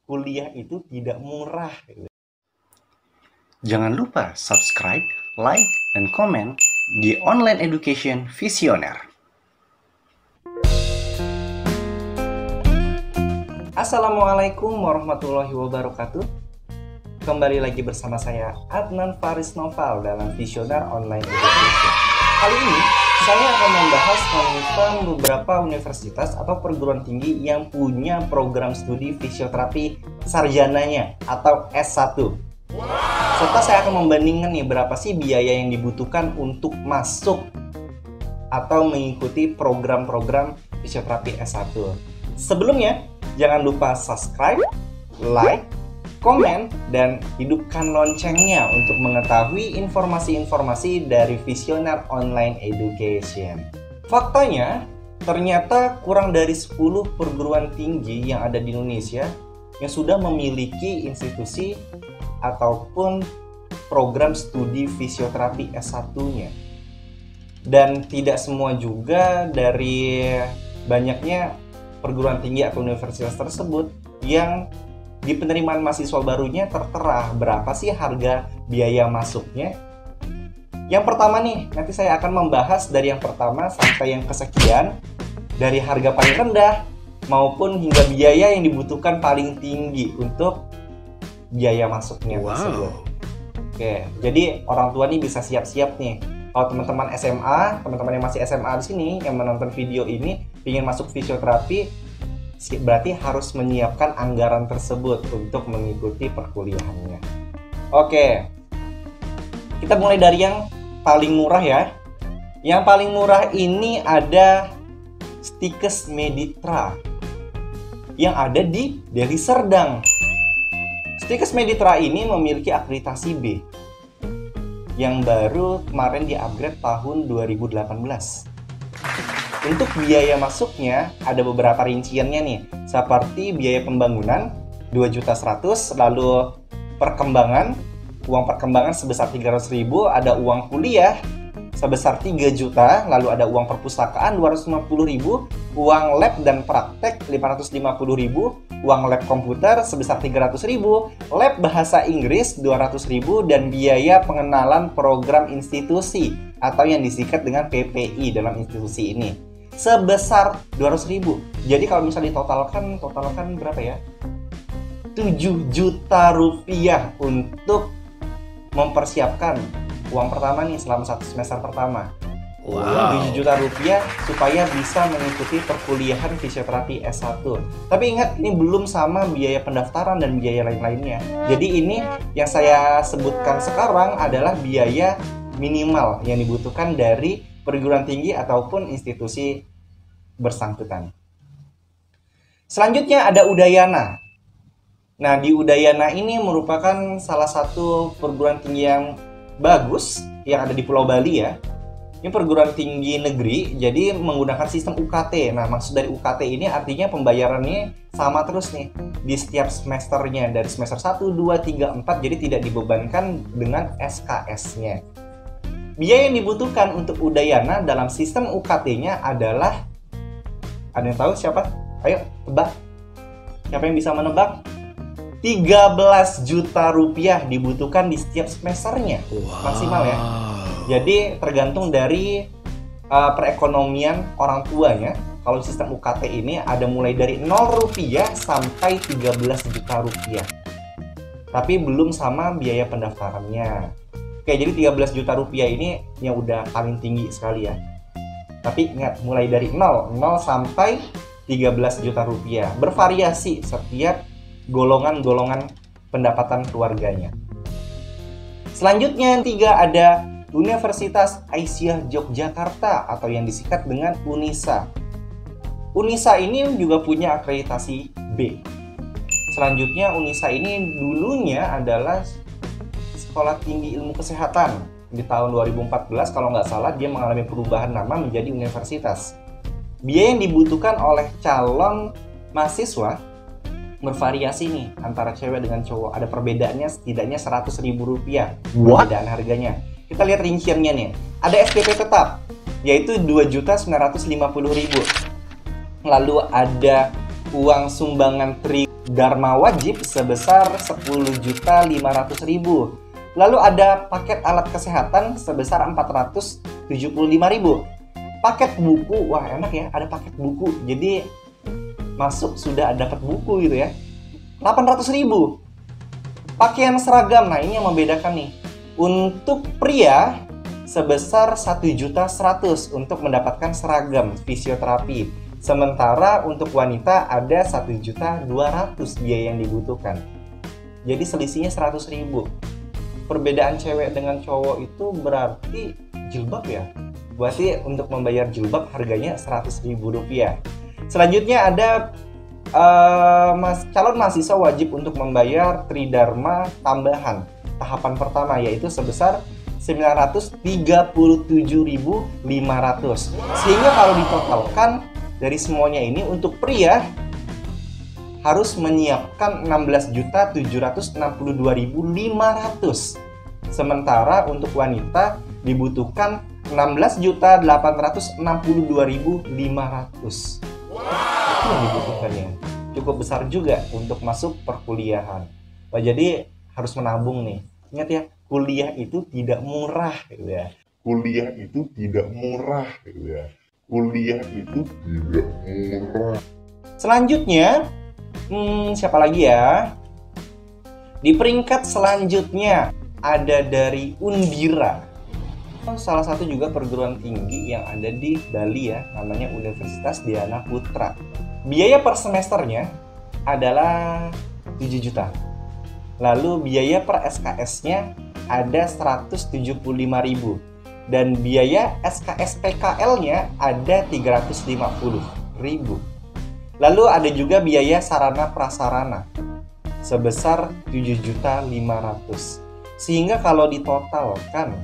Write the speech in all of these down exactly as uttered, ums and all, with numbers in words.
kuliah itu tidak murah. Jangan lupa subscribe, like, dan komen di Online Education Visioner. Assalamualaikum warahmatullahi wabarakatuh. Kembali lagi bersama saya Adnan Faris Noval dalam Visioner Online Education. Kali ini saya akan membahas tentang beberapa universitas atau perguruan tinggi yang punya program studi fisioterapi sarjananya atau S satu. Serta saya akan membandingkan nih berapa sih biaya yang dibutuhkan untuk masuk atau mengikuti program-program fisioterapi S satu. Sebelumnya, jangan lupa subscribe, like, komen, dan hidupkan loncengnya untuk mengetahui informasi-informasi dari Visioner Online Education. Faktanya, ternyata kurang dari sepuluh perguruan tinggi yang ada di Indonesia yang sudah memiliki institusi ataupun program studi fisioterapi S satu-nya. Dan tidak semua juga dari banyaknya perguruan tinggi atau universitas tersebut yang di penerimaan mahasiswa barunya tertera berapa sih harga biaya masuknya. Yang pertama nih, nanti saya akan membahas dari yang pertama sampai yang kesekian, dari harga paling rendah maupun hingga biaya yang dibutuhkan paling tinggi untuk biaya masuknya Wow. tersebut. Oke, jadi orang tua nih bisa siap-siap nih. Kalau teman-teman S M A, teman-teman yang masih S M A di sini yang menonton video ini ingin masuk fisioterapi, berarti harus menyiapkan anggaran tersebut untuk mengikuti perkuliahannya. Oke, kita mulai dari yang paling murah ya. Yang paling murah ini ada Stikes Meditra yang ada di Deli Serdang. Stikes Meditra ini memiliki akreditasi B yang baru kemarin di-upgrade tahun dua ribu delapan belas. Untuk biaya masuknya ada beberapa rinciannya nih, seperti biaya pembangunan dua juta seratus ribu, lalu perkembangan, uang perkembangan sebesar tiga ratus ribu, ada uang kuliah sebesar tiga juta, lalu ada uang perpustakaan dua ratus lima puluh ribu, uang lab dan praktek lima ratus lima puluh ribu, uang lab komputer sebesar tiga ratus ribu, lab bahasa Inggris dua ratus ribu, dan biaya pengenalan program institusi atau yang disingkat dengan P P I dalam institusi ini sebesar dua ratus ribu. Jadi kalau misalnya ditotalkan, totalkan berapa ya? tujuh juta rupiah untuk mempersiapkan uang pertama nih selama satu semester pertama. Wow. tujuh juta rupiah supaya bisa mengikuti perkuliahan fisioterapi S satu. Tapi ingat, ini belum sama biaya pendaftaran dan biaya lain-lainnya. Jadi ini yang saya sebutkan sekarang adalah biaya minimal yang dibutuhkan dari perguruan tinggi ataupun institusi bersangkutan. Selanjutnya ada Udayana. Nah, di Udayana ini merupakan salah satu perguruan tinggi yang bagus yang ada di Pulau Bali ya. Ini perguruan tinggi negeri, jadi menggunakan sistem U K T. Nah, maksud dari U K T ini artinya pembayarannya sama terus nih di setiap semesternya, dari semester satu, dua, tiga, empat, jadi tidak dibebankan dengan S K S-nya. Biaya yang dibutuhkan untuk Udayana dalam sistem U K T-nya adalah, ada yang tahu siapa? Ayo, tebak. Siapa yang bisa menebak? tiga belas juta rupiah dibutuhkan di setiap semesternya. Wow. Maksimal ya. Jadi tergantung dari uh, perekonomian orang tuanya. Kalau sistem U K T ini ada mulai dari nol rupiah sampai tiga belas juta rupiah. Tapi belum sama biaya pendaftarannya. Oke, jadi tiga belas juta rupiah ini yang udah paling tinggi sekali ya. Tapi ingat, mulai dari nol, nol sampai tiga belas juta rupiah. Bervariasi setiap golongan-golongan pendapatan keluarganya. Selanjutnya yang tiga ada Universitas Aisyah Yogyakarta atau yang disingkat dengan UNISA. UNISA ini juga punya akreditasi B. Selanjutnya UNISA ini dulunya adalah Sekolah Tinggi Ilmu Kesehatan. Di tahun dua ribu empat belas kalau nggak salah dia mengalami perubahan nama menjadi universitas. Biaya yang dibutuhkan oleh calon mahasiswa bervariasi nih antara cewek dengan cowok. Ada perbedaannya setidaknya seratus ribu rupiah perbedaan harganya. Kita lihat rinciannya nih. Ada S P P tetap yaitu dua juta sembilan ratus lima puluh ribu. Lalu ada uang sumbangan Tri Dharma wajib sebesar sepuluh juta lima ratus ribu. Lalu ada paket alat kesehatan sebesar empat ratus tujuh puluh lima ribu. Paket buku, wah enak ya, ada paket buku. Jadi masuk sudah dapat buku gitu ya. delapan ratus ribu. Pakaian seragam, nah ini yang membedakan nih. Untuk pria sebesar satu juta seratus untuk mendapatkan seragam fisioterapi. Sementara untuk wanita ada satu juta dua ratus biaya yang dibutuhkan. Jadi selisihnya seratus ribu. Perbedaan cewek dengan cowok itu berarti jilbab ya. Berarti untuk membayar jilbab harganya seratus ribu rupiah. Selanjutnya ada uh, mas, calon mahasiswa wajib untuk membayar Tridharma tambahan. Tahapan pertama yaitu sebesar sembilan ratus tiga puluh tujuh ribu lima ratus. Sehingga kalau ditotalkan dari semuanya ini untuk pria harus menyiapkan enam belas juta tujuh ratus enam puluh dua ribu lima ratus. Sementara untuk wanita dibutuhkan enam belas juta delapan ratus enam puluh dua ribu lima ratus. Itu yang dibutuhkannya. Cukup besar juga untuk masuk perkuliahan. Wah, jadi harus menabung nih. Ingat ya, kuliah itu tidak murah gitu ya. Kuliah itu tidak murah gitu ya. Kuliah itu tidak murah. Selanjutnya, Hmm, siapa lagi ya? Di peringkat selanjutnya ada dari Undira. Salah satu juga perguruan tinggi yang ada di Bali ya, namanya Universitas Diana Putra. Biaya per semesternya adalah tujuh juta. Lalu biaya per S K S-nya ada seratus tujuh puluh lima ribu. Dan biaya S K S P K L-nya ada tiga ratus lima puluh ribu. Lalu ada juga biaya sarana prasarana sebesar tujuh juta lima ratus. Sehingga kalau ditotalkan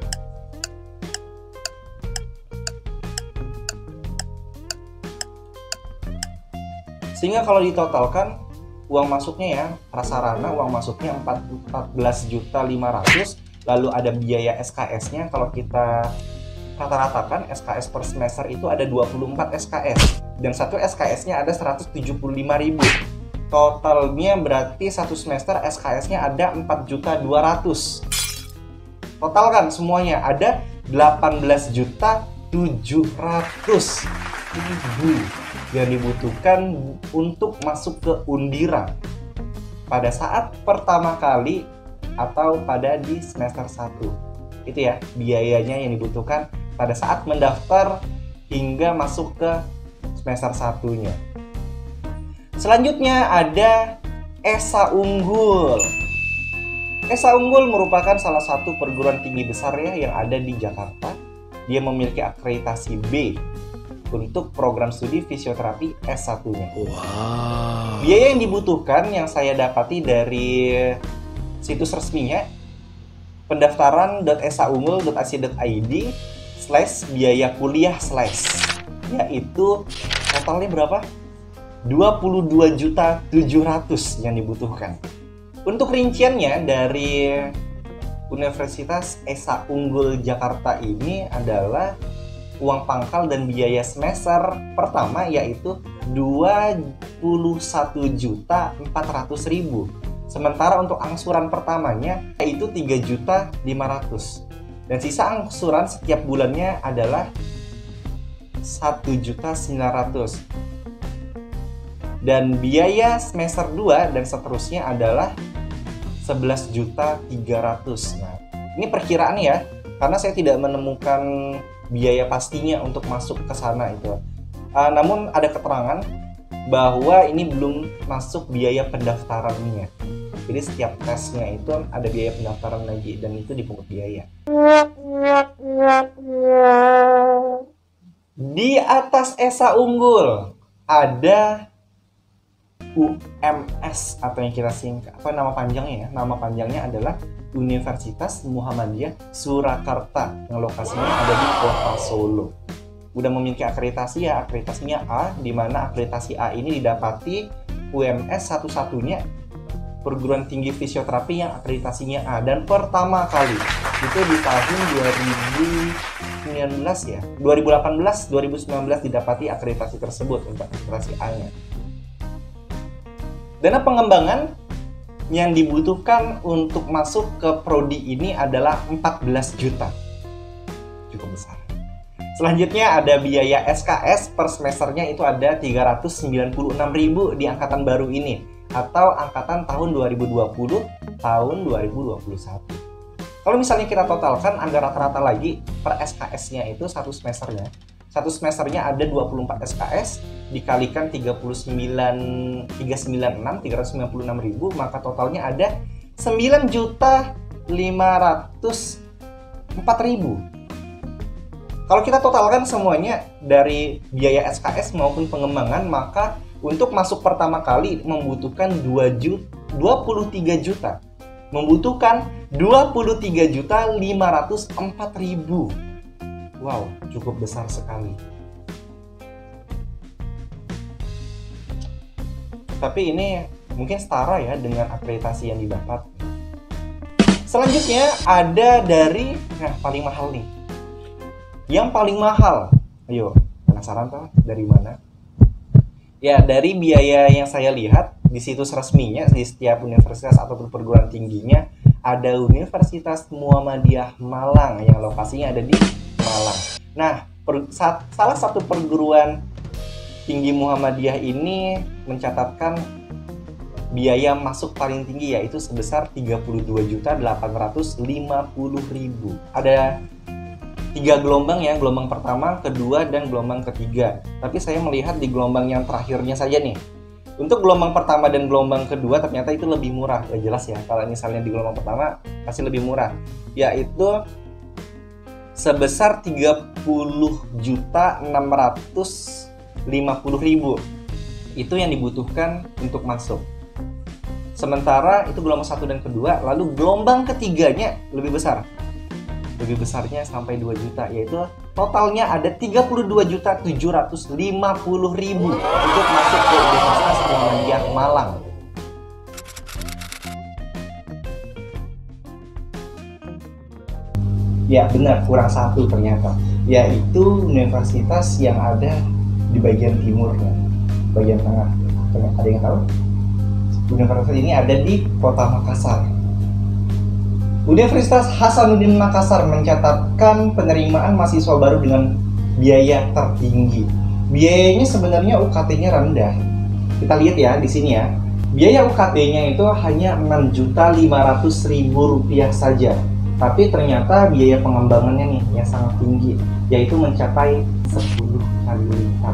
Sehingga kalau ditotalkan uang masuknya ya, prasarana uang masuknya empat belas juta lima ratus, lalu ada biaya S K S-nya kalau kita rata-ratakan S K S per semester itu ada dua puluh empat S K S dan satu S K S-nya ada seratus tujuh puluh lima ribu. Totalnya berarti satu semester S K S-nya ada empat juta dua ratus. Totalkan semuanya ada delapan belas juta tujuh ratus ribu yang dibutuhkan untuk masuk ke Undira pada saat pertama kali atau pada di semester satu. Itu ya biayanya yang dibutuhkan pada saat mendaftar hingga masuk ke semester satunya. Selanjutnya ada Esa Unggul. Esa Unggul merupakan salah satu perguruan tinggi besar ya yang ada di Jakarta. Dia memiliki akreditasi B untuk program studi fisioterapi S satu-nya. Wow. Biaya yang dibutuhkan yang saya dapati dari situs resminya pendaftaran dot esaunggul dot a c dot i d slash biaya kuliah slash, yaitu totalnya berapa? dua puluh dua juta tujuh ratus yang dibutuhkan. Untuk rinciannya dari Universitas Esa Unggul Jakarta ini adalah uang pangkal dan biaya semester pertama yaitu dua puluh satu juta empat ratus ribu. Sementara untuk angsuran pertamanya yaitu tiga juta lima ratus. Dan sisa angsuran setiap bulannya adalah satu juta sembilan ratus. Dan biaya semester dua dan seterusnya adalah sebelas juta tiga ratus. Nah, ini perkiraan ya, karena saya tidak menemukan biaya pastinya untuk masuk ke sana itu. Uh, namun ada keterangan bahwa ini belum masuk biaya pendaftarannya. Jadi setiap tesnya itu ada biaya pendaftaran lagi dan itu dipungut biaya. Di atas Esa Unggul ada U M S atau yang kita singkat, apa nama panjangnya ya? Nama panjangnya adalah Universitas Muhammadiyah Surakarta yang lokasinya ada di Kota Solo. Udah memiliki akreditasi ya, akreditasinya A, di mana akreditasi A ini didapati U M S satu-satunya perguruan tinggi fisioterapi yang akreditasinya A, dan pertama kali itu di tahun dua ribu sembilan belas ya, dua ribu delapan belas dua ribu sembilan belas didapati akreditasi tersebut untuk akreditasi A-nya. Dana pengembangan yang dibutuhkan untuk masuk ke prodi ini adalah empat belas juta. Cukup besar. Selanjutnya ada biaya S K S per semesternya itu ada tiga ratus sembilan puluh enam ribu di angkatan baru ini atau angkatan tahun dua ribu dua puluh tahun dua ribu dua puluh satu. Kalau misalnya kita totalkan angka rata-rata lagi per S K S-nya itu satu semesternya. Satu semesternya ada dua puluh empat S K S dikalikan tiga puluh sembilan tiga ratus sembilan puluh enam tiga ratus sembilan puluh enam ribu, maka totalnya ada sembilan juta lima ratus empat ribu. Kalau kita totalkan semuanya dari biaya S K S maupun pengembangan, maka untuk masuk pertama kali membutuhkan dua puluh tiga juta. Membutuhkan dua puluh tiga juta lima ratus empat ribu. Wow, cukup besar sekali. Tapi ini mungkin setara ya dengan akreditasi yang didapat. Selanjutnya ada dari, nah paling mahal nih. Yang paling mahal, ayo penasaran tuh dari mana? Ya dari biaya yang saya lihat di situs resminya di setiap universitas ataupun perguruan tingginya ada Universitas Muhammadiyah Malang yang lokasinya ada di Malang. Nah, per, saat, salah satu perguruan tinggi Muhammadiyah ini mencatatkan biaya masuk paling tinggi yaitu sebesar tiga puluh dua juta delapan ratus lima puluh ribu. Ada tiga gelombang ya, gelombang pertama, kedua, dan gelombang ketiga. Tapi saya melihat di gelombang yang terakhirnya saja nih. Untuk gelombang pertama dan gelombang kedua ternyata itu lebih murah. Ya jelas ya, kalau misalnya di gelombang pertama pasti lebih murah. Yaitu sebesar tiga puluh juta enam ratus lima puluh ribu. Itu yang dibutuhkan untuk masuk. Sementara itu gelombang satu dan kedua, lalu gelombang ketiganya lebih besar. Lebih besarnya sampai dua juta, yaitu totalnya ada tiga puluh dua juta tujuh ratus lima puluh ribu untuk masuk ke Universitas Muhammadiyah Malang. Ya benar, kurang satu ternyata, yaitu universitas yang ada di bagian timurnya, bagian tengah. Ada yang tahu? Universitas ini ada di Kota Makassar. Universitas Hasanuddin Makassar mencatatkan penerimaan mahasiswa baru dengan biaya tertinggi. Biayanya sebenarnya U K T-nya rendah. Kita lihat ya di sini ya. Biaya U K T-nya itu hanya enam juta lima ratus ribu rupiah saja. Tapi ternyata biaya pengembangannya nih yang sangat tinggi, yaitu mencapai sepuluh kali lipat.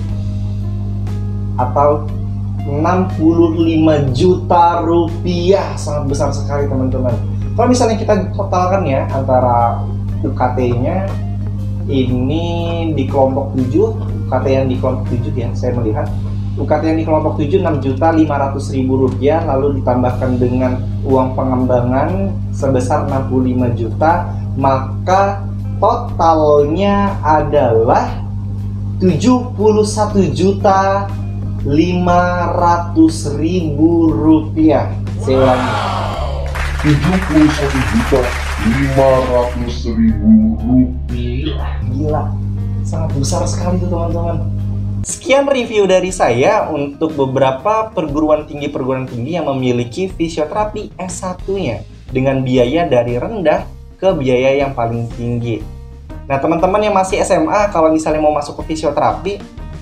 Atau enam puluh lima juta rupiah, sangat besar sekali teman-teman. Kalau misalnya kita totalkan ya antara U K T-nya ini di kelompok tujuh, U K T yang di kelompok tujuh ya, saya melihat U K T yang di kelompok tujuh enam juta lima ratus ribu rupiah, lalu ditambahkan dengan uang pengembangan sebesar enam puluh lima juta, maka totalnya adalah tujuh puluh satu juta lima ratus ribu rupiah. Saya ulangi, tujuh puluh satu juta lima ratus ribu rupiah. Gila, sangat besar sekali tuh teman-teman. Sekian review dari saya untuk beberapa perguruan tinggi-perguruan tinggi yang memiliki fisioterapi S satu-nya dengan biaya dari rendah ke biaya yang paling tinggi. Nah teman-teman yang masih S M A, kalau misalnya mau masuk ke fisioterapi,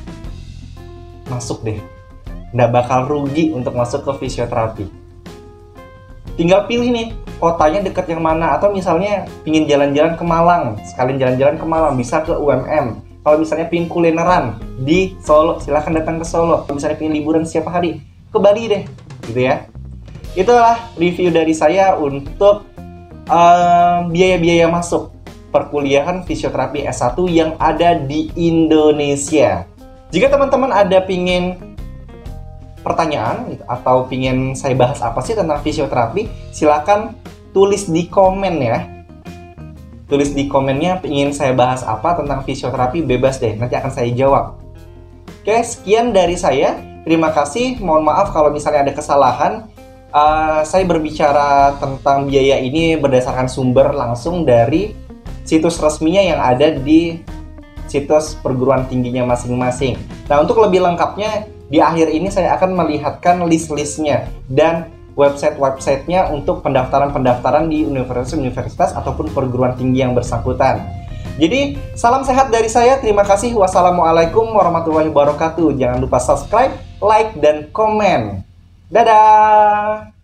masuk deh, nggak bakal rugi untuk masuk ke fisioterapi. Tinggal pilih nih, kotanya dekat yang mana, atau misalnya pingin jalan-jalan ke Malang, sekalian jalan-jalan ke Malang, bisa ke U M M. Kalau misalnya pingin kulineran di Solo, silahkan datang ke Solo. Kalau misalnya pingin liburan setiap hari, ke Bali deh, gitu ya. Itulah review dari saya untuk uh, biaya-biaya masuk perkuliahan fisioterapi S satu yang ada di Indonesia. Jika teman-teman ada pingin pertanyaan gitu, atau pingin saya bahas apa sih tentang fisioterapi, silakan tulis di komen ya. Tulis di komennya pingin saya bahas apa tentang fisioterapi, bebas deh, nanti akan saya jawab. Oke, sekian dari saya. Terima kasih, mohon maaf kalau misalnya ada kesalahan. Uh, saya berbicara tentang biaya ini berdasarkan sumber langsung dari situs resminya yang ada di situs perguruan tingginya masing-masing. Nah, untuk lebih lengkapnya Di akhir ini saya akan melihatkan list-listnya dan website-websitenya untuk pendaftaran-pendaftaran di universitas-universitas ataupun perguruan tinggi yang bersangkutan. Jadi, salam sehat dari saya. Terima kasih. Wassalamualaikum warahmatullahi wabarakatuh. Jangan lupa subscribe, like, dan komen. Dadah!